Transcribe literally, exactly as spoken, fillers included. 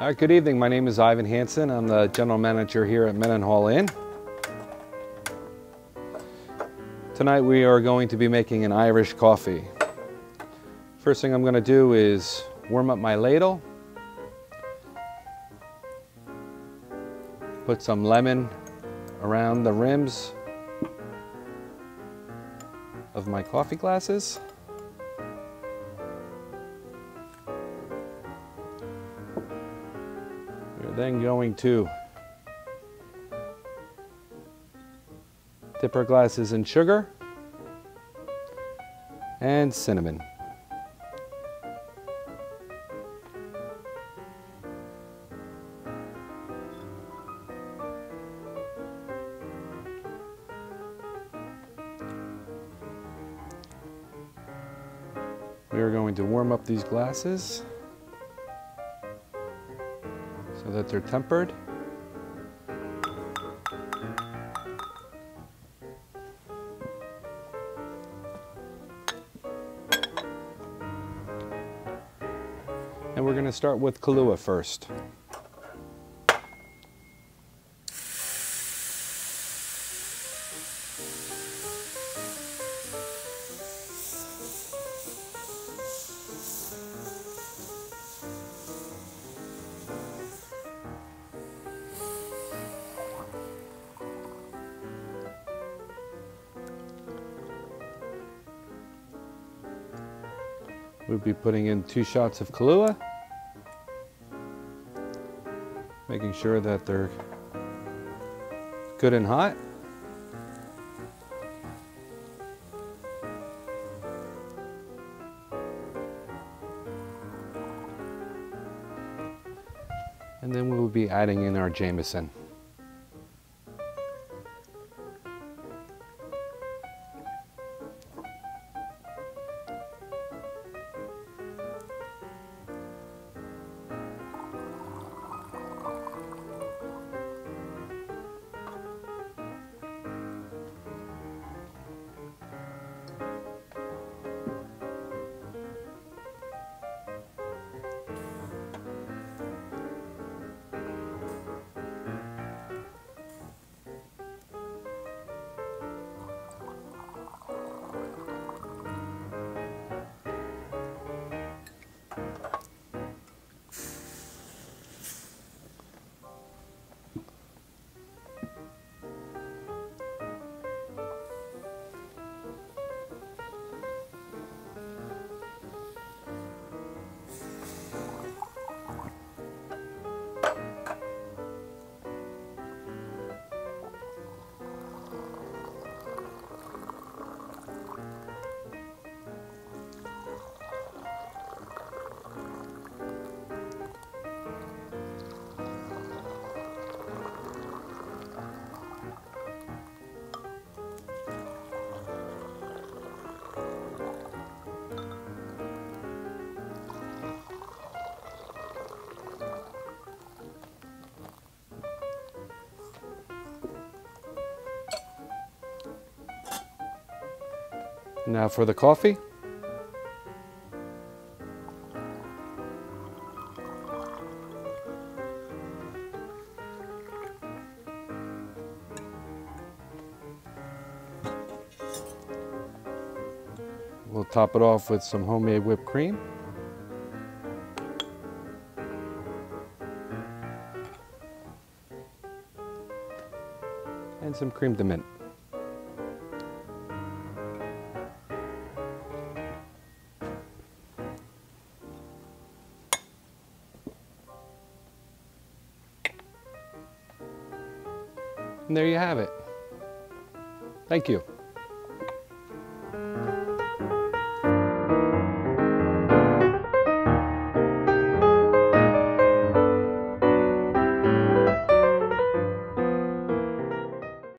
All right, good evening. My name is Ivan Hansen. I'm the general manager here at Mendenhall Inn. Tonight we are going to be making an Irish coffee. First thing I'm going to do is warm up my ladle. Put some lemon around the rims of my coffee glasses. We're then going to dip our glasses in sugar and cinnamon. We are going to warm up these glasses so that they're tempered. And we're going to start with Kahlua first. We'll be putting in two shots of Kahlua, making sure that they're good and hot. And then we will be adding in our Jameson. Now for the coffee. We'll top it off with some homemade whipped cream. And some creme de menthe. And there you have it. Thank you.